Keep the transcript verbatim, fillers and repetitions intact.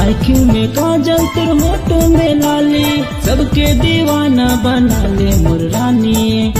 आँखों में काजल तेरे होठों में लाली, सबके दीवाना बना ले मोर रानी।